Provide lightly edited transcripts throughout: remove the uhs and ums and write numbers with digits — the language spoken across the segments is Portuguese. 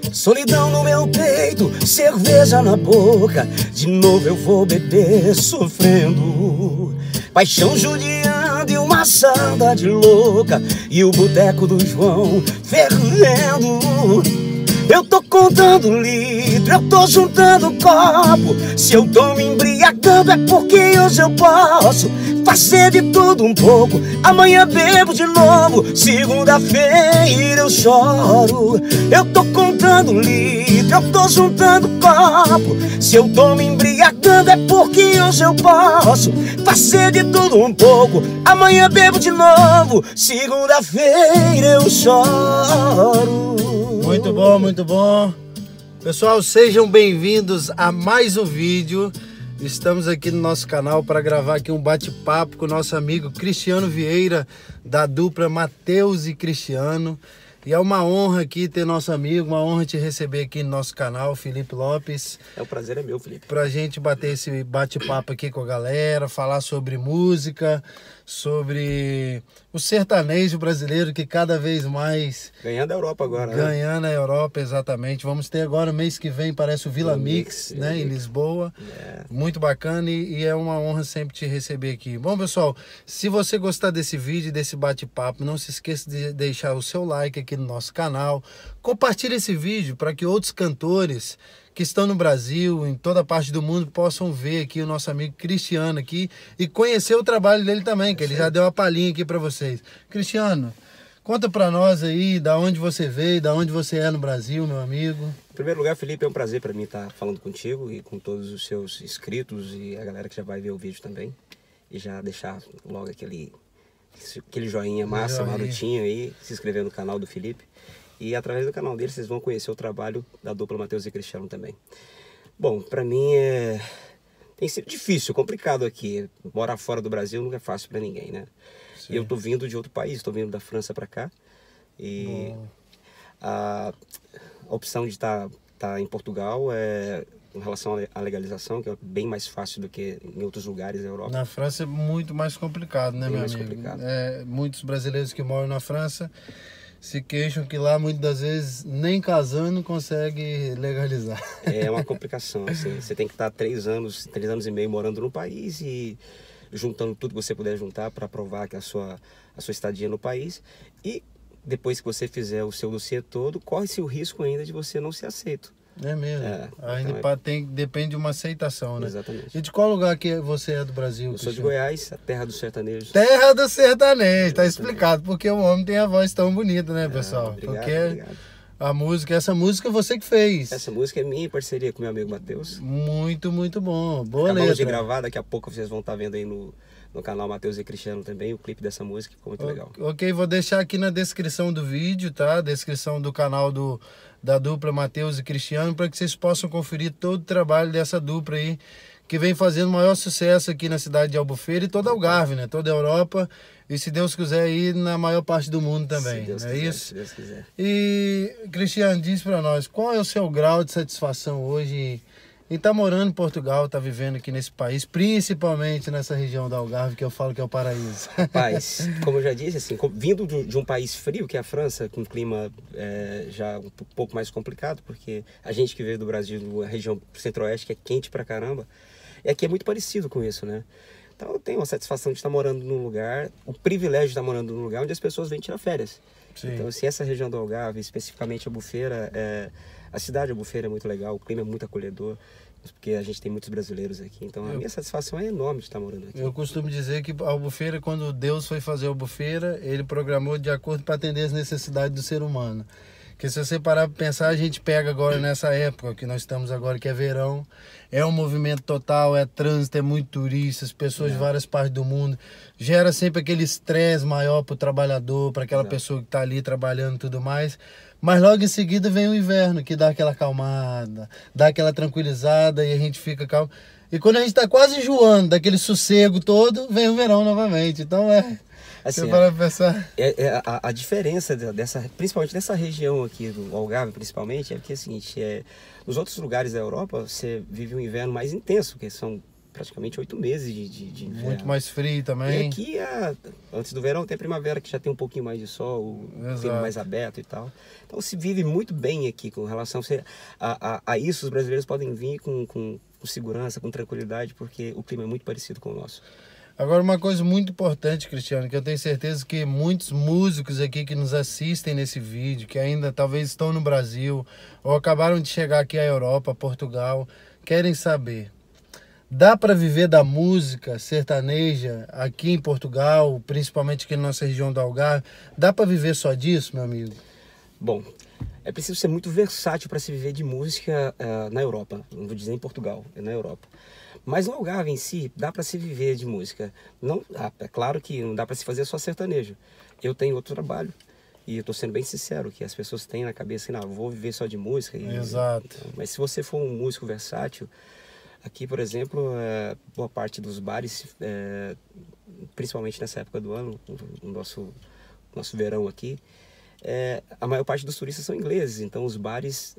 Solidão no meu peito, cerveja na boca. De novo eu vou beber sofrendo. Paixão judiando e uma saudade louca. E o boteco do João fervendo. Eu tô contando litro, eu tô juntando copo. Se eu tô me embriagando é porque hoje eu posso fazer de tudo um pouco. Amanhã bebo de novo, segunda-feira eu choro. Eu tô contando litro, eu tô juntando copo. Se eu tô me embriagando é porque hoje eu posso fazer de tudo um pouco. Amanhã bebo de novo, segunda-feira eu choro. Muito bom, muito bom. Pessoal, sejam bem-vindos a mais um vídeo. Estamos aqui no nosso canal para gravar aqui um bate-papo com o nosso amigo Cristiano Vieira, da dupla Matheus e Cristiano. E é uma honra aqui ter nosso amigo, uma honra te receber aqui no nosso canal, Felipe Lopes. O prazer é meu, Felipe. Pra gente bater esse bate-papo aqui com a galera, falar sobre música, sobre o sertanejo brasileiro que cada vez mais... Ganhando a Europa agora, Ganhando a Europa, exatamente. Vamos ter agora, mês que vem, parece o Vila Mix, né, em Lisboa. Muito bacana e é uma honra sempre te receber aqui. Bom, pessoal, se você gostar desse vídeo, desse bate-papo, não se esqueça de deixar o seu like aqui no nosso canal. Compartilhe esse vídeo para que outros cantores que estão no Brasil, em toda parte do mundo, possam ver aqui o nosso amigo Cristiano aqui e conhecer o trabalho dele também, que ele já deu uma palhinha aqui para vocês. Cristiano, conta para nós aí, da onde você veio, da onde você é no Brasil, meu amigo. Em primeiro lugar, Felipe, é um prazer para mim estar falando contigo e com todos os seus inscritos e a galera que já vai ver o vídeo também. E já deixar logo aquele joinha massa, marotinho aí, se inscrever no canal do Felipe. E através do canal dele vocês vão conhecer o trabalho da dupla Matheus e Cristiano também. Bom, para mim tem sido difícil, complicado aqui. Morar fora do Brasil nunca é fácil para ninguém, né? Sim. Eu tô vindo de outro país, tô vindo da França para cá. E a opção de estar em Portugal em relação à legalização, que é bem mais fácil do que em outros lugares da Europa. Na França é muito mais complicado, né, meu amigo? Complicado. Muitos brasileiros que moram na França se queixam que lá muitas das vezes nem casando consegue legalizar. É uma complicação, assim, você tem que estar 3 anos e meio morando no país e juntando tudo que você puder juntar para provar que a sua estadia no país. E depois que você fizer o seu dossiê todo, corre-se o risco ainda de você não ser aceito. É mesmo. Ainda depende de uma aceitação, né? Exatamente. E de qual lugar que você é do Brasil? Eu sou de Goiás, a terra dos sertanejos. Terra do sertanejo, tá explicado porque o homem tem a voz tão bonita, né, pessoal? Obrigado. Essa música você que fez. Essa música é minha em parceria com meu amigo Matheus. Muito, muito bom. Boa letra. Acabamos de gravar, daqui a pouco vocês vão estar vendo aí no canal Matheus e Cristiano também, o clipe dessa música, ficou muito legal. Ok, vou deixar aqui na descrição do vídeo, tá? Descrição do canal da dupla Matheus e Cristiano, para que vocês possam conferir todo o trabalho dessa dupla aí, que vem fazendo maior sucesso aqui na cidade de Albufeira e toda a Algarve, né? Toda a Europa e, se Deus quiser, aí na maior parte do mundo também. Se Deus quiser. E, Cristiano, diz para nós, qual é o seu grau de satisfação hoje em estar morando em Portugal, estar vivendo aqui nesse país, principalmente nessa região da Algarve, que eu falo que é o paraíso? Rapaz, como eu já disse, assim, vindo de um país frio, que é a França, com um clima já um pouco mais complicado, porque a gente que veio do Brasil, a região centro-oeste, que é quente pra caramba, e aqui é muito parecido com isso, né? Então eu tenho a satisfação de estar morando num lugar, o privilégio de estar morando num lugar onde as pessoas vêm tirar férias. Sim. Então, assim, essa região do Algarve, especificamente Albufeira, a cidade de Albufeira é muito legal, o clima é muito acolhedor, porque a gente tem muitos brasileiros aqui. Então a minha satisfação é enorme de estar morando aqui. Eu costumo dizer que Albufeira, quando Deus foi fazer Albufeira, ele programou de acordo para atender as necessidades do ser humano. Porque se você parar para pensar, a gente pega agora nessa época que nós estamos agora, que é verão, é um movimento total, é trânsito, é muito turista, as pessoas de várias partes do mundo, gera sempre aquele estresse maior para o trabalhador, para aquela pessoa que está ali trabalhando e tudo mais. Mas logo em seguida vem o inverno, que dá aquela acalmada, dá aquela tranquilizada e a gente fica calmo. E quando a gente está quase enjoando daquele sossego todo, vem o verão novamente. Então assim, para pensar. A diferença principalmente dessa região aqui do Algarve, principalmente, é porque é o seguinte, nos outros lugares da Europa você vive um inverno mais intenso, que são praticamente 8 meses de inverno. Muito mais frio também. E aqui, antes do verão, tem a primavera que já tem um pouquinho mais de sol, o clima mais aberto e tal. Então se vive muito bem aqui com relação a isso. Os brasileiros podem vir com segurança, com tranquilidade, porque o clima é muito parecido com o nosso. Agora, uma coisa muito importante, Cristiano, que eu tenho certeza que muitos músicos aqui que nos assistem nesse vídeo, que ainda talvez estão no Brasil ou acabaram de chegar aqui à Europa, Portugal, querem saber: dá para viver da música sertaneja aqui em Portugal, principalmente aqui na nossa região do Algarve? Dá para viver só disso, meu amigo? Bom, é preciso ser muito versátil para se viver de música na Europa. Não vou dizer em Portugal, é na Europa. Mas no Algarve em si, dá para se viver de música. Não, é claro que não dá para se fazer só sertanejo. Eu tenho outro trabalho. E eu estou sendo bem sincero, que as pessoas têm na cabeça, não, vou viver só de música. Exato. Mas se você for um músico versátil, aqui, por exemplo, boa parte dos bares, principalmente nessa época do ano, no nosso verão aqui, a maior parte dos turistas são ingleses. Então os bares,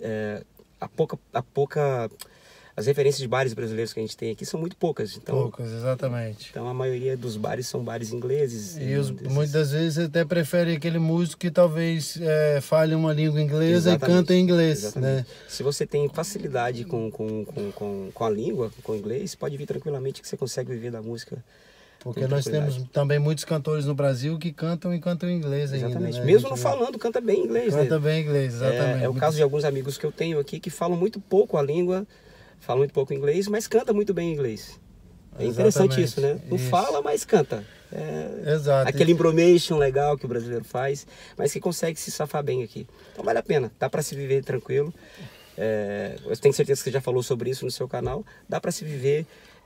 as referências de bares brasileiros que a gente tem aqui são muito poucas. Então, poucas, exatamente. Então a maioria dos bares são bares ingleses. E muitas vezes até prefere aquele músico que talvez fale uma língua inglesa. Exatamente. E canta em inglês. Né? Se você tem facilidade com a língua, com o inglês, pode vir tranquilamente que você consegue viver da música. Porque nós temos também muitos cantores no Brasil que cantam e cantam em inglês ainda. Exatamente. Né? Mesmo não falando, canta bem inglês. Canta bem inglês, exatamente. É o caso de alguns amigos que eu tenho aqui que falam muito pouco a língua, falam muito pouco inglês, mas canta muito bem inglês. É interessante isso, né? Não fala, mas canta. Exato. Aquele embromation legal que o brasileiro faz, mas que consegue se safar bem aqui. Então vale a pena, dá para se viver tranquilo. Eu tenho certeza que você já falou sobre isso no seu canal. Dá para se viver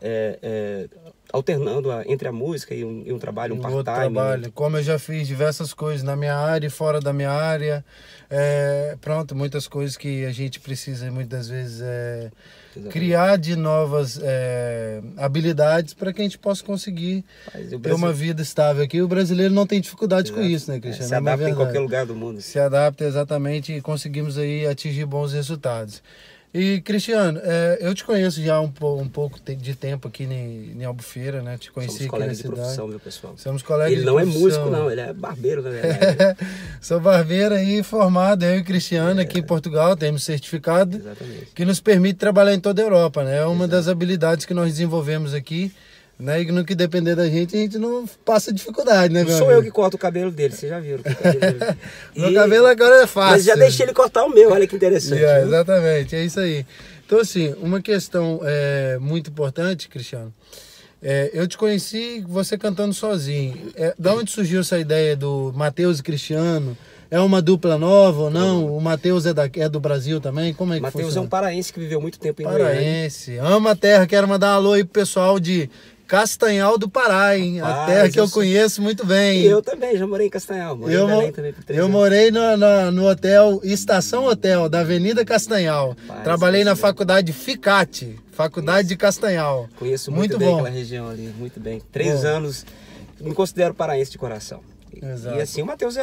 alternando entre a música e um trabalho, um part-time. Trabalho. Como eu já fiz diversas coisas na minha área e fora da minha área. Pronto, muitas coisas que a gente precisa muitas vezes criar de novas habilidades para que a gente possa conseguir ter uma vida estável aqui. O brasileiro não tem dificuldade com isso, né, Cristiano? Se adapta em qualquer lugar do mundo. Se adapta exatamente e conseguimos aí atingir bons resultados. E, Cristiano, eu te conheço já um pouco de tempo aqui em Albufeira, né? Te conheci aqui na cidade. Somos colegas de profissão, meu pessoal. Somos colegas de profissão. Ele não é músico, não. Ele é barbeiro, na verdade. Sou barbeiro aí, formado, eu e Cristiano, aqui em Portugal. Temos certificado. Exatamente. Que nos permite trabalhar em toda a Europa, né? É uma das habilidades que nós desenvolvemos aqui. Né? E no que depender da gente não passa dificuldade, né, meu Sou amigo? eu que corto o cabelo dele, vocês já viram. Meu cabelo agora é fácil. Mas já deixei ele cortar o meu, olha que interessante. Exatamente, é isso aí. Então, assim, uma questão muito importante, Cristiano, eu te conheci você cantando sozinho. Da onde surgiu essa ideia do Matheus e Cristiano? É uma dupla nova ou não? O Matheus é do Brasil também? Como é que funciona? Matheus é um paraense que viveu muito tempo em Goiânia. Paraense, ama a terra. Quero mandar um alô aí pro pessoal de Castanhal do Pará, hein? A terra que eu conheço muito bem. E eu também, já morei em Castanhal. Morei em Belém também por 3 anos. Eu morei no hotel, Estação Hotel, da Avenida Castanhal. Trabalhei na faculdade FICAT, Faculdade de Castanhal. Conheço muito bem aquela região ali, muito bem. 3 anos, me considero paraense de coração. Exato. E assim, o Matheus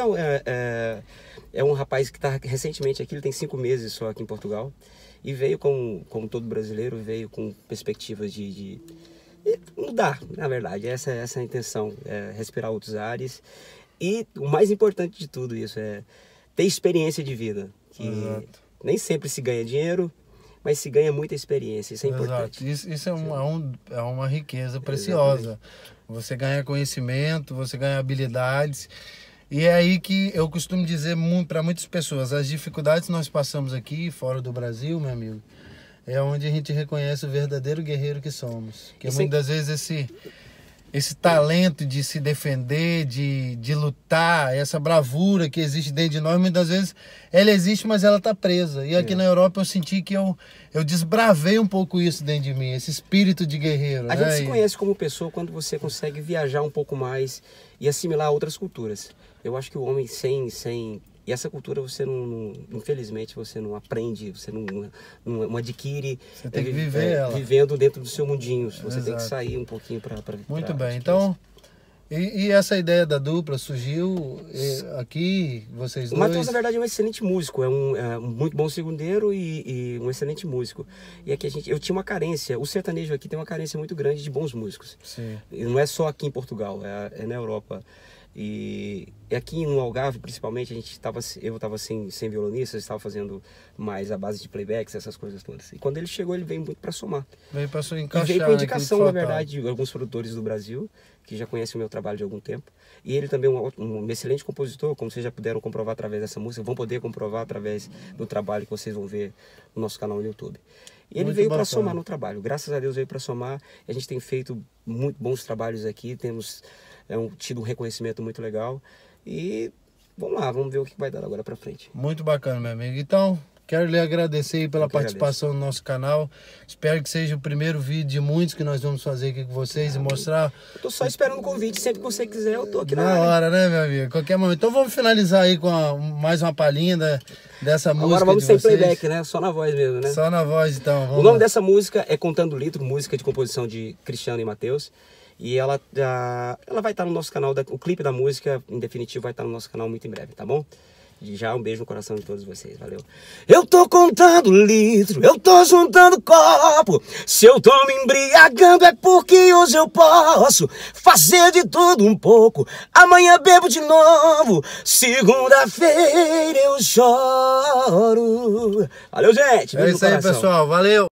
é um rapaz que está recentemente aqui, ele tem 5 meses só aqui em Portugal. E veio, como todo brasileiro, veio com perspectivas de mudar, na verdade. Essa é a intenção, respirar outros ares. E o mais importante de tudo isso é ter experiência de vida. Que nem sempre se ganha dinheiro, mas se ganha muita experiência. Isso é importante. Isso é uma riqueza preciosa. Exatamente. Você ganha conhecimento, você ganha habilidades. E é aí que eu costumo dizer para muitas pessoas, as dificuldades que nós passamos aqui, fora do Brasil, meu amigo, é onde a gente reconhece o verdadeiro guerreiro que somos. Que muitas vezes esse talento de se defender, de lutar, essa bravura que existe dentro de nós, muitas vezes ela existe, mas ela está presa. E aqui na Europa eu senti que eu desbravei um pouco isso dentro de mim, esse espírito de guerreiro. A gente se conhece como pessoa quando você consegue viajar um pouco mais e assimilar outras culturas. Eu acho que o homem sem e essa cultura você não, infelizmente, você não aprende, você não adquire. Você tem que viver ela. Vivendo dentro do seu mundinho. Você tem que sair um pouquinho para. Muito bem. Então, E essa ideia da dupla surgiu aqui, vocês dois? O Matheus, na verdade, é um excelente músico, é um muito bom segundeiro e um excelente músico. E aqui eu tinha uma carência, o sertanejo aqui tem uma carência muito grande de bons músicos. Sim. E não é só aqui em Portugal, é na Europa. E aqui no Algarve, principalmente, eu estava sem violonista, estava fazendo mais a base de playbacks, essas coisas todas. E quando ele chegou, ele veio muito para somar. Veio para encaixar. E veio com indicação, na verdade, de alguns produtores do Brasil, que já conhecem o meu trabalho de algum tempo. E ele também é um excelente compositor, como vocês já puderam comprovar através dessa música, vão poder comprovar através do trabalho que vocês vão ver no nosso canal no YouTube. E ele veio para somar no trabalho, graças a Deus veio para somar. A gente tem feito muito bons trabalhos aqui, temos tido um reconhecimento muito legal. E vamos lá, vamos ver o que vai dar agora para frente. Muito bacana, meu amigo. Então, quero lhe agradecer aí pela participação no nosso canal. Espero que seja o primeiro vídeo de muitos que nós vamos fazer aqui com vocês e mostrar. Eu tô só esperando o convite, sempre que você quiser, eu tô aqui na hora, né, meu amigo? Qualquer momento. Então vamos finalizar aí com mais uma palhinha dessa música. Agora vamos sem playback, né? Só na voz mesmo, né? Só na voz, então. O nome dessa música é Contando Litro, música de composição de Cristiano e Matheus. E ela vai estar no nosso canal, o clipe da música, em definitivo, vai estar no nosso canal muito em breve, tá bom? E já um beijo no coração de todos vocês, valeu. Eu tô contando litro, eu tô juntando copo. Se eu tô me embriagando é porque hoje eu posso fazer de tudo um pouco. Amanhã bebo de novo, segunda-feira eu choro. Valeu, gente. É isso aí, pessoal, valeu.